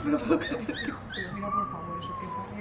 No lo puedo creer. Pero mira, por favor, eso que